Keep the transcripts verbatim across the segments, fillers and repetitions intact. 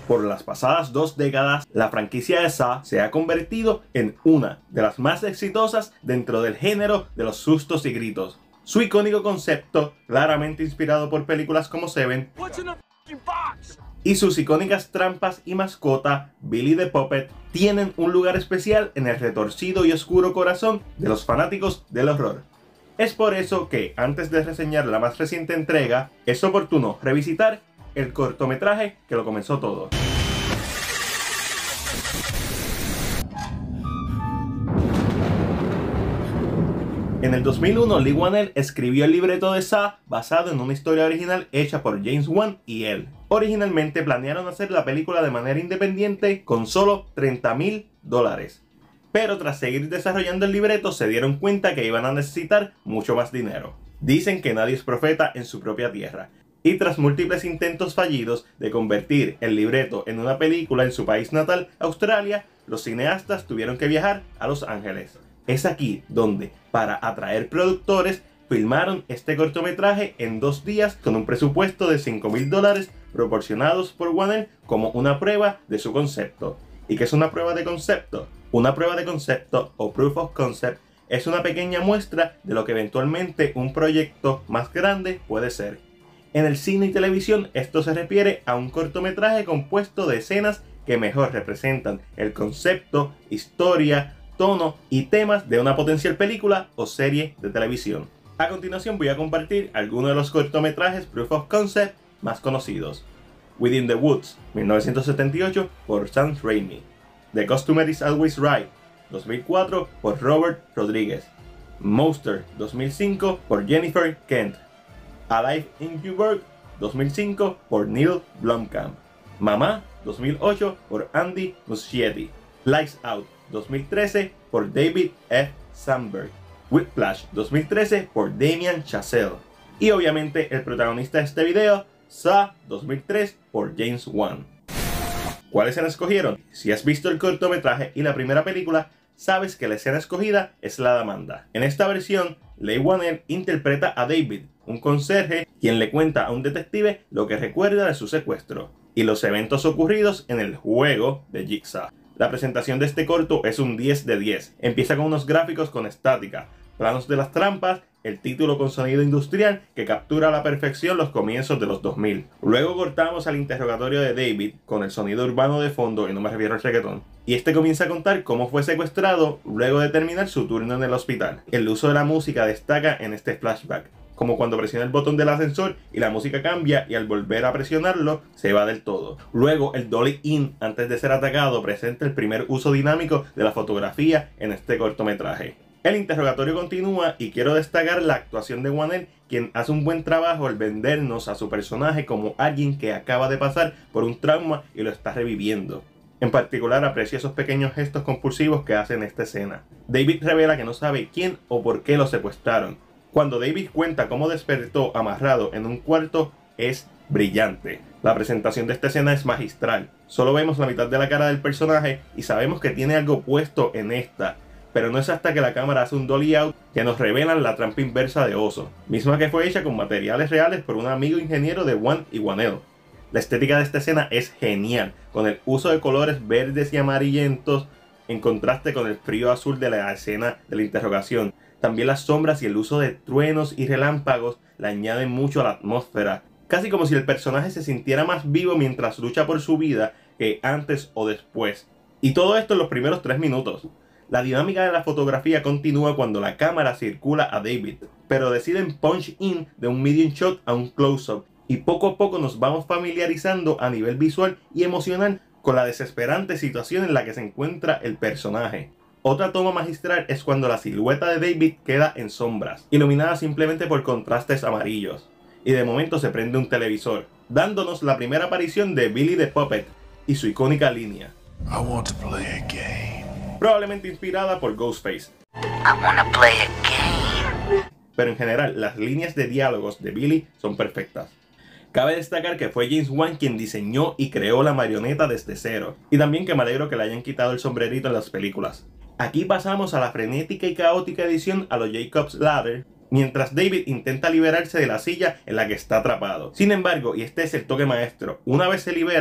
Por las pasadas dos décadas, la franquicia de Saw se ha convertido en una de las más exitosas dentro del género de los sustos y gritos. Su icónico concepto, claramente inspirado por películas como Seven, y sus icónicas trampas y mascota, Billy the Puppet, tienen un lugar especial en el retorcido y oscuro corazón de los fanáticos del horror. Es por eso que, antes de reseñar la más reciente entrega, es oportuno revisitar el cortometraje que lo comenzó todo. En el dos mil uno, Leigh Whannell escribió el libreto de Saw basado en una historia original hecha por James Wan y él. Originalmente planearon hacer la película de manera independiente con solo treinta mil dólares. Pero tras seguir desarrollando el libreto se dieron cuenta que iban a necesitar mucho más dinero. Dicen que nadie es profeta en su propia tierra. Y tras múltiples intentos fallidos de convertir el libreto en una película en su país natal, Australia, los cineastas tuvieron que viajar a Los Ángeles. Es aquí donde, para atraer productores, filmaron este cortometraje en dos días con un presupuesto de cinco mil dólares proporcionados por Whannell como una prueba de su concepto. ¿Y qué es una prueba de concepto? Una prueba de concepto o proof of concept es una pequeña muestra de lo que eventualmente un proyecto más grande puede ser. En el cine y televisión esto se refiere a un cortometraje compuesto de escenas que mejor representan el concepto, historia, tono y temas de una potencial película o serie de televisión. A continuación voy a compartir algunos de los cortometrajes Proof of Concept más conocidos. Within the Woods, mil novecientos setenta y ocho, por Sam Raimi. The Customer is Always Right, dos mil cuatro, por Robert Rodriguez. Monster, dos mil cinco, por Jennifer Kent. Alive in Newburgh, dos mil cinco, por Neil Blomkamp. Mamá, dos mil ocho, por Andy Muschietti. Lights Out, dos mil trece, por David F. Sandberg. Whiplash, dos mil trece, por Damien Chazelle. Y obviamente el protagonista de este video, Saw, dos mil tres, por James Wan. ¿Cuál escena escogieron? Si has visto el cortometraje y la primera película, sabes que la escena escogida es la de Amanda. En esta versión, Leigh Whannell interpreta a David, un conserje, quien le cuenta a un detective lo que recuerda de su secuestro y los eventos ocurridos en el juego de Jigsaw. La presentación de este corto es un diez de diez. Empieza con unos gráficos con estática, planos de las trampas, el título con sonido industrial que captura a la perfección los comienzos de los dos mil. Luego cortamos al interrogatorio de David con el sonido urbano de fondo, y no me refiero al reggaetón. Y este comienza a contar cómo fue secuestrado luego de terminar su turno en el hospital. El uso de la música destaca en este flashback, como cuando presiona el botón del ascensor y la música cambia y al volver a presionarlo se va del todo. Luego el dolly in antes de ser atacado presenta el primer uso dinámico de la fotografía en este cortometraje. El interrogatorio continúa y quiero destacar la actuación de Whannell, quien hace un buen trabajo al vendernos a su personaje como alguien que acaba de pasar por un trauma y lo está reviviendo. En particular aprecio esos pequeños gestos compulsivos que hace en esta escena. David revela que no sabe quién o por qué lo secuestraron. Cuando David cuenta cómo despertó amarrado en un cuarto es brillante. La presentación de esta escena es magistral. Solo vemos la mitad de la cara del personaje y sabemos que tiene algo puesto en esta. Pero no es hasta que la cámara hace un dolly out que nos revelan la trampa inversa de Oso, misma que fue hecha con materiales reales por un amigo ingeniero de Wan y Whannell. La estética de esta escena es genial, con el uso de colores verdes y amarillentos en contraste con el frío azul de la escena de la interrogación. También las sombras y el uso de truenos y relámpagos le añaden mucho a la atmósfera, casi como si el personaje se sintiera más vivo mientras lucha por su vida que antes o después. Y todo esto en los primeros tres minutos. La dinámica de la fotografía continúa cuando la cámara circula a David, pero deciden punch in de un medium shot a un close-up, y poco a poco nos vamos familiarizando a nivel visual y emocional con la desesperante situación en la que se encuentra el personaje. Otra toma magistral es cuando la silueta de David queda en sombras, iluminada simplemente por contrastes amarillos, y de momento se prende un televisor, dándonos la primera aparición de Billy the Puppet y su icónica línea. I want to play a game. Probablemente inspirada por Ghostface. I wanna play a game. Pero en general, las líneas de diálogos de Billy son perfectas. Cabe destacar que fue James Wan quien diseñó y creó la marioneta desde cero, y también que me alegro que le hayan quitado el sombrerito en las películas. Aquí pasamos a la frenética y caótica edición a los Jacob's Ladder, mientras David intenta liberarse de la silla en la que está atrapado. Sin embargo, y este es el toque maestro, una vez se libera,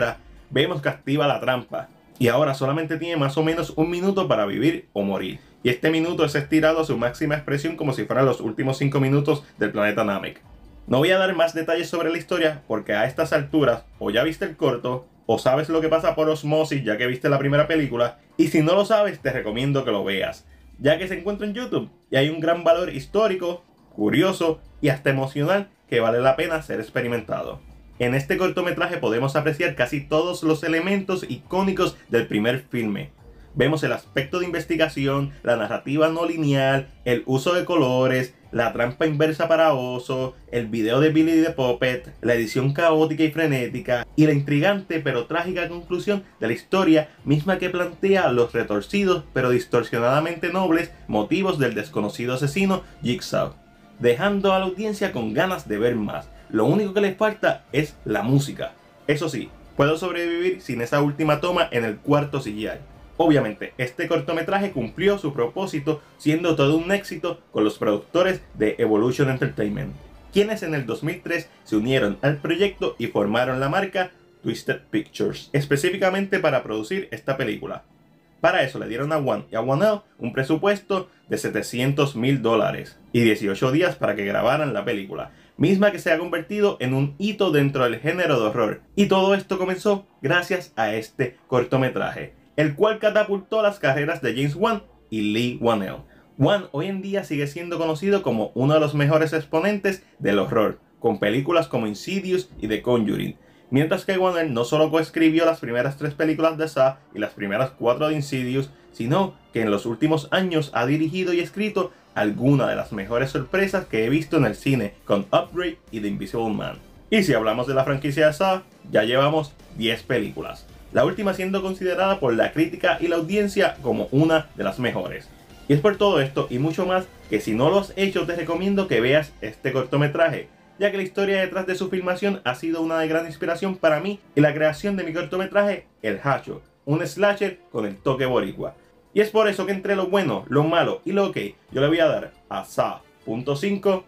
vemos que activa la trampa. Y ahora solamente tiene más o menos un minuto para vivir o morir. Y este minuto es estirado a su máxima expresión como si fueran los últimos cinco minutos del planeta Namek. No voy a dar más detalles sobre la historia porque a estas alturas o ya viste el corto o sabes lo que pasa por osmosis ya que viste la primera película. Y si no lo sabes te recomiendo que lo veas, ya que se encuentra en YouTube y hay un gran valor histórico, curioso y hasta emocional que vale la pena ser experimentado. En este cortometraje podemos apreciar casi todos los elementos icónicos del primer filme. Vemos el aspecto de investigación, la narrativa no lineal, el uso de colores, la trampa inversa para oso, el video de Billy the Puppet, la edición caótica y frenética y la intrigante pero trágica conclusión de la historia misma que plantea los retorcidos pero distorsionadamente nobles motivos del desconocido asesino Jigsaw, dejando a la audiencia con ganas de ver más. Lo único que le falta es la música. Eso sí, puedo sobrevivir sin esa última toma en el cuarto C G I. Obviamente, este cortometraje cumplió su propósito siendo todo un éxito con los productores de Evolution Entertainment, quienes en el dos mil tres se unieron al proyecto y formaron la marca Twisted Pictures, específicamente para producir esta película. Para eso le dieron a Wan y a Whannell un presupuesto de setecientos mil dólares y dieciocho días para que grabaran la película, misma que se ha convertido en un hito dentro del género de horror. Y todo esto comenzó gracias a este cortometraje, el cual catapultó las carreras de James Wan y Leigh Whannell. Wan hoy en día sigue siendo conocido como uno de los mejores exponentes del horror, con películas como Insidious y The Conjuring, mientras que Whannell no solo coescribió las primeras tres películas de Saw y las primeras cuatro de Insidious, sino que en los últimos años ha dirigido y escrito algunas de las mejores sorpresas que he visto en el cine con Upgrade y The Invisible Man. Y si hablamos de la franquicia de Saw, ya llevamos diez películas, la última siendo considerada por la crítica y la audiencia como una de las mejores. Y es por todo esto y mucho más que si no lo has hecho te recomiendo que veas este cortometraje, ya que la historia detrás de su filmación ha sido una de gran inspiración para mí y la creación de mi cortometraje El Hacho, un slasher con el toque boricua. Y es por eso que entre lo bueno, lo malo y lo ok, yo le voy a dar a Saw punto cinco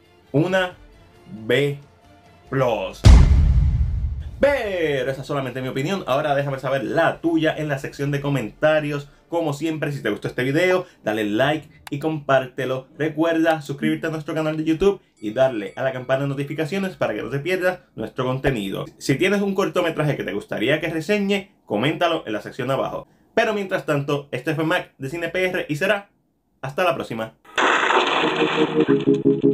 una B plus. Pero esa es solamente mi opinión, ahora déjame saber la tuya en la sección de comentarios. Como siempre, si te gustó este video, dale like y compártelo. Recuerda suscribirte a nuestro canal de YouTube y darle a la campana de notificaciones para que no te pierdas nuestro contenido. Si tienes un cortometraje que te gustaría que reseñe, coméntalo en la sección de abajo. Pero mientras tanto, este fue Mac de Cine P R y será hasta la próxima.